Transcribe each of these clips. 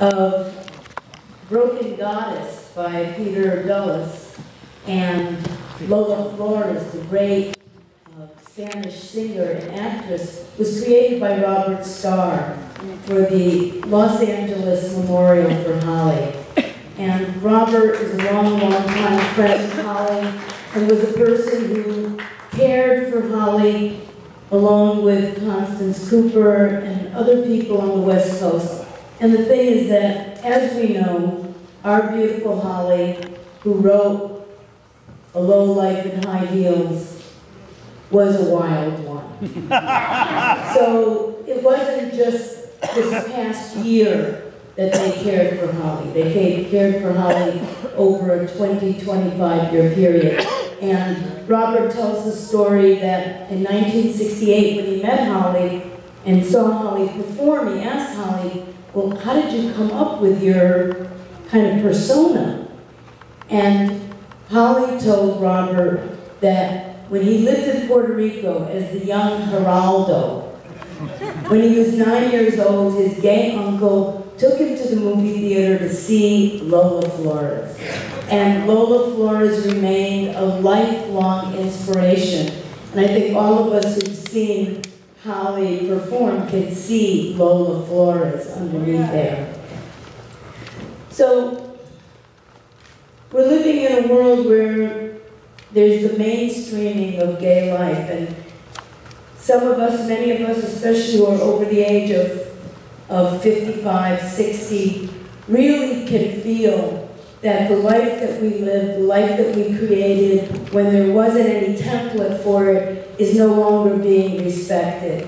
of Broken Goddess by Peter Dulles and Lola Flores, the great Spanish singer and actress, was created by Robert Starr for the Los Angeles Memorial for Holly. And Robert is a long time friend of Holly and was a person who cared for Holly along with Constance Cooper and other people on the West Coast. And the thing is that, as we know, our beautiful Holly, who wrote A Low Life in High Heels, was a wild one. So it wasn't just this past year that they cared for Holly. They cared for Holly over a 25-year period. And Robert tells the story that in 1968, when he met Holly and saw Holly perform, he asked Holly, well, how did you come up with your kind of persona? And Holly told Robert that when he lived in Puerto Rico as the young Geraldo, when he was 9 years old, his gay uncle took him to the movie theater to see Lola Flores. And Lola Flores remained a lifelong inspiration. And I think all of us who've seen Holly perform can see Lola Flores underneath there. So we're living in a world where there's the mainstreaming of gay life, and some of us, many of us especially who are over the age of 55, 60, really can feel that the life that we lived, the life that we created, when there wasn't any template for it, is no longer being respected.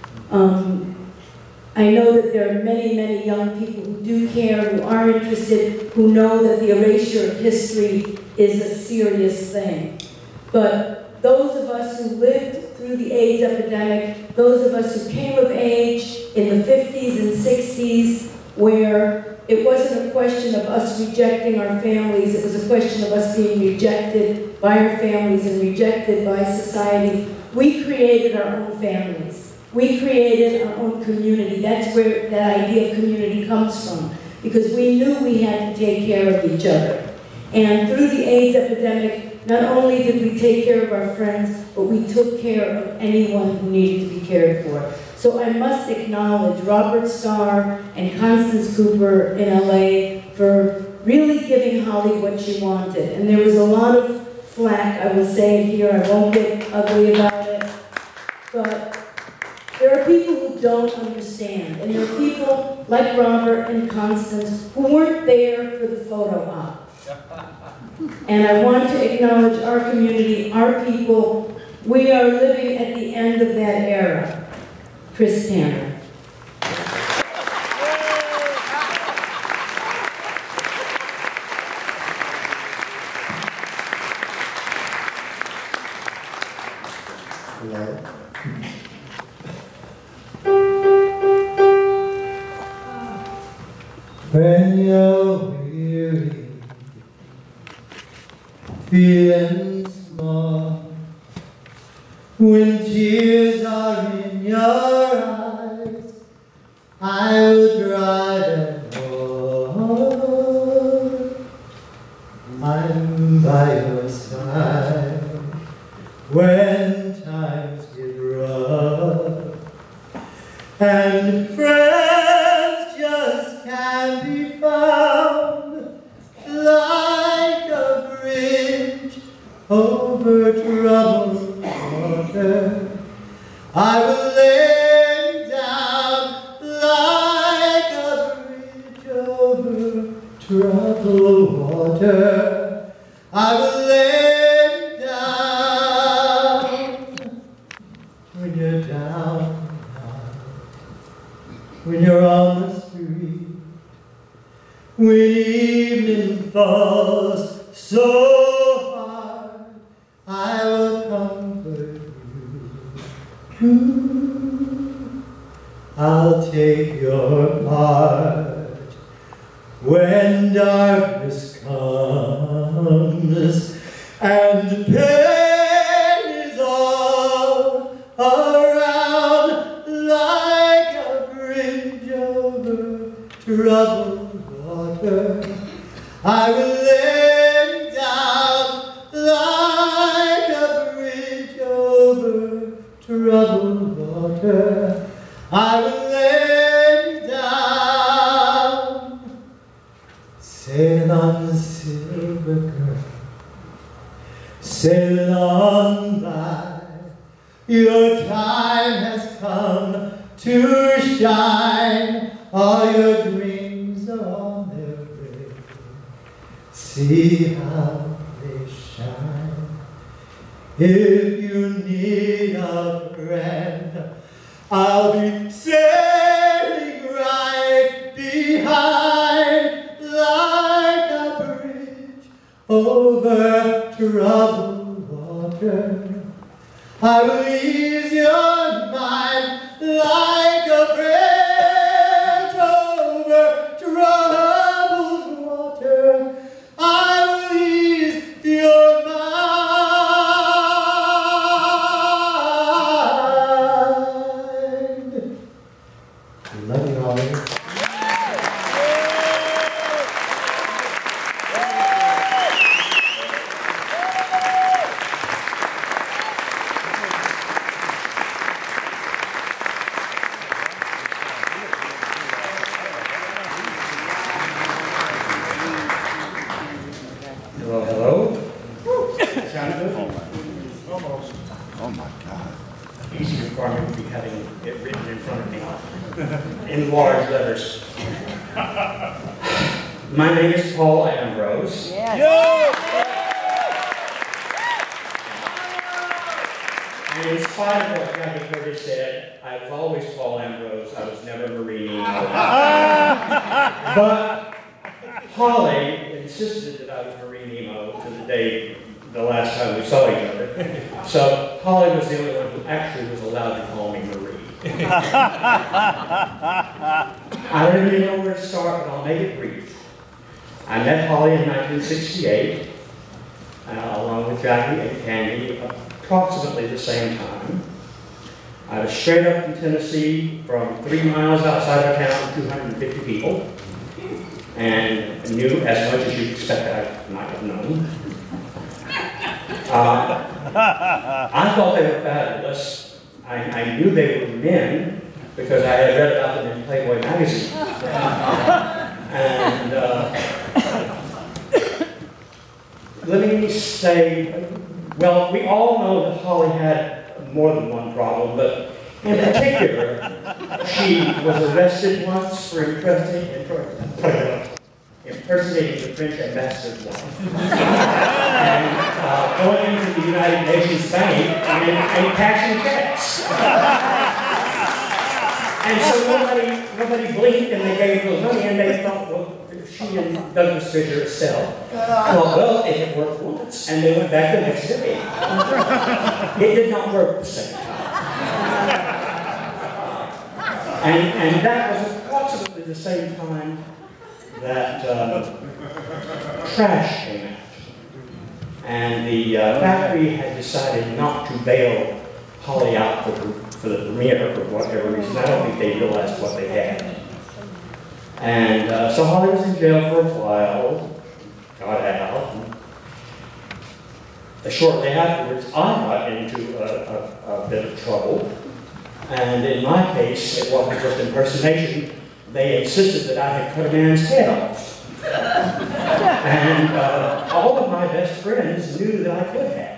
I know that there are many, many young people who do care, who are interested, who know that the erasure of history is a serious thing. But those of us who lived through the AIDS epidemic, those of us who came of age in the 50s and 60s, where it wasn't a question of us rejecting our families, it was a question of us being rejected by our families and rejected by society. We created our own families. We created our own community. That's where that idea of community comes from, because we knew we had to take care of each other. And through the AIDS epidemic, not only did we take care of our friends, but we took care of anyone who needed to be cared for. So I must acknowledge Robert Starr and Constance Cooper in LA for really giving Holly what she wanted. And there was a lot of flack, I will say it here, I won't get ugly about it, but there are people who don't understand, and there are people like Robert and Constance who weren't there for the photo op. And I want to acknowledge our community, our people. We are living at the end of that era. Chris Tanner. Hello. When you're weary, feeling small, when tears are in your eyes, I will dry them all. I'm by your side when times get rough, and friends just can't be found, like a bridge over troubled water. I will lay down like a bridge over troubled water. I will lay down when you're down, when you're on the street, when evening falls so hard, I will comfort you. I'll take your part when darkness comes and pain is all around, like a bridge over troubled troubled water. I will lay down like a bridge over troubled water. I will lay down, sail on, silver girl, sail on by. Your time has come to shine. All your dreams are on their way. See how they shine. If you need a friend, I'll be sailing right behind like a bridge over troubled water. I will ease your mind like a bridge over troubled water. I will ease your mind. I love you, Holly. Hello, hello. Sound good? Almost. Oh my God. Easy requirement would be having it written in front of me in large letters. My name is Paul Ambrose. And in spite of what Jackie Curtis said, I was always Paul Ambrose. I was never Marie. But Holly insisted that I was Marie Nemo to the last time we saw each other. So Holly was the only one who actually was allowed to call me Marie. I don't really know where to start, but I'll make it brief. I met Holly in 1968, along with Jackie and Candy, approximately the same time. I was straight up from Tennessee from 3 miles outside of town, 250 people. And knew as much as you'd expect I might have known. I thought they were fabulous. I knew they were men because I had read about them in Playboy magazine. And let me say, well, we all know that Holly had more than one problem, but in particular, she was arrested once for impersonating the French ambassador's wife. And going into the United Nations Bank and cashing checks. And so nobody blinked and they gave her the money and they thought, well, she and Douglas Fisher sell. Thought, well, it had worked once. And they went back the next day. It did not work the same time. And that was approximately the same time that trash came out. And the factory had decided not to bail Holly out for the premiere for whatever reason. I don't think they realized what they had. And so Holly was in jail for a while, got out. Shortly afterwards, I got into a bit of trouble. And in my case, it wasn't just impersonation. They insisted that I had cut a man's head off. And all of my best friends knew that I could have.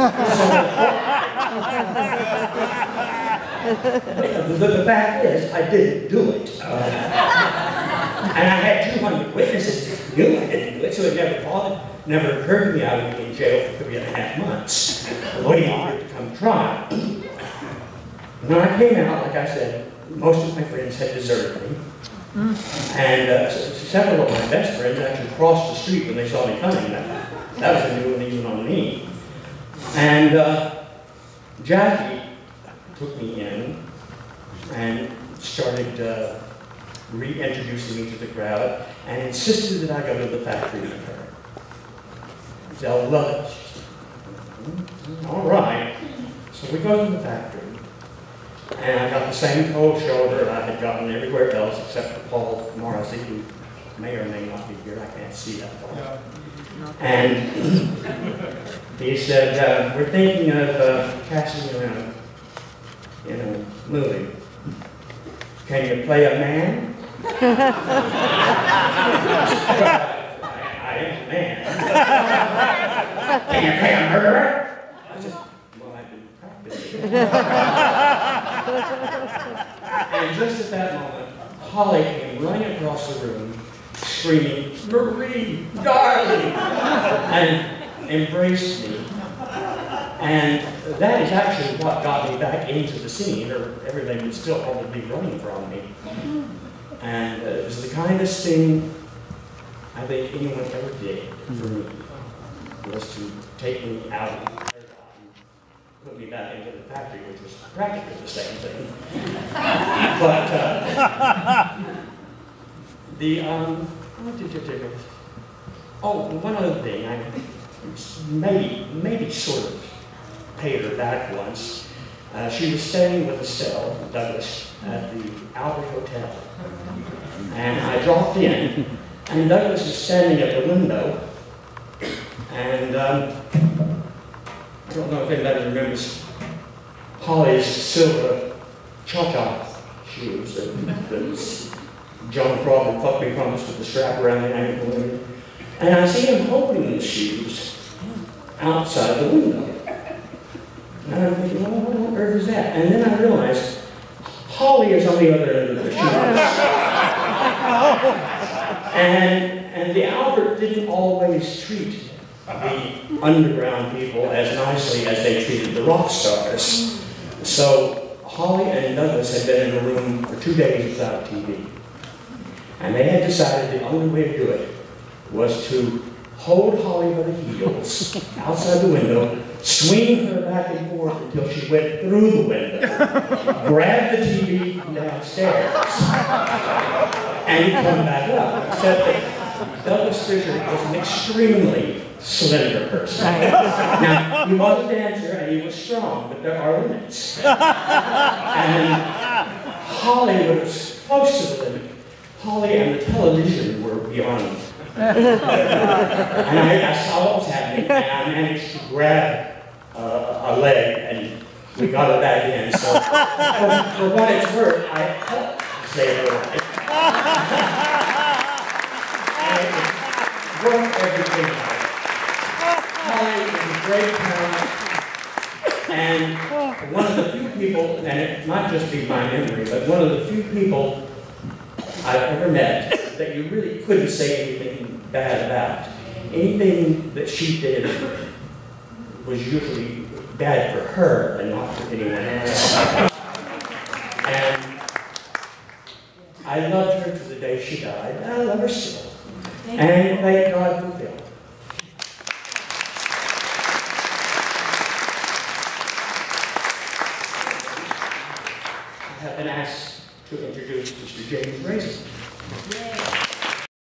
So, the fact is, I didn't do it. And I had 200 witnesses who knew I didn't do it, so it never occurred to me I would be in jail for 3.5 months, waiting for it to come trial. When I came out, like I said, most of my friends had deserted me. And several of my best friends actually crossed the street when they saw me coming. That was a new one even on me. And Jackie took me in and started reintroducing me to the crowd and insisted that I go to the factory with her. They'll love it. All right. So we go to the factory. And I got the same cold shoulder I had gotten everywhere else except for Paul Morrissey, who may or may not be here, I can't see that far. And he said, we're thinking of casting around in a movie. Can you play a man? I am a man. Can you play a murderer? I said, well, I've been practicing. And just at that moment, Holly came running across the room, screaming, Marie, darling, and embraced me. And that is actually what got me back into the scene, or everything would still probably be running from me. And it was the kindest thing I think anyone ever did for me, was to take me out of the paradigm and put me back into the factory, which was practically the same thing. But one other thing, I maybe sort of paid her back once. She was staying with Estelle Douglas at the Albert Hotel. And I dropped in, and Douglas was standing at the window, and I don't know if anybody remembers Holly's silver cha-cha shoes that John Crawford fucked me promised with the strap around the ankle. And I see him holding the shoes outside the window. And I'm thinking, well, what on earth is that? And then I realized Holly is on the other end of the shoes. And the Albert didn't always treat the underground people as nicely as they treated the rock stars. So Holly and Douglas had been in a room for 2 days without TV. And they had decided the only way to do it was to hold Holly by the heels outside the window, swing her back and forth until she went through the window, grab the TV from downstairs, and come back up. Except that Douglas Fisher was an extremely slender person. Now, he was a dancer and he was strong, but there are limits. And Holly was close to the limit. Holly and the television were beyond. And I saw what was happening, and I managed to grab a leg, and we got it back in. So, for what it's worth, I helped save her life. And it worked everything out. Holly is a great talent, and one of the few people, and it might just be my memory, but one of the few people I've ever met that you really couldn't say anything bad about. Anything that she did was usually bad for her and not for anyone else. And I loved her to the day she died, and I love her still. And thank God for Phil. I have been asked to introduce Mr. James Raisin.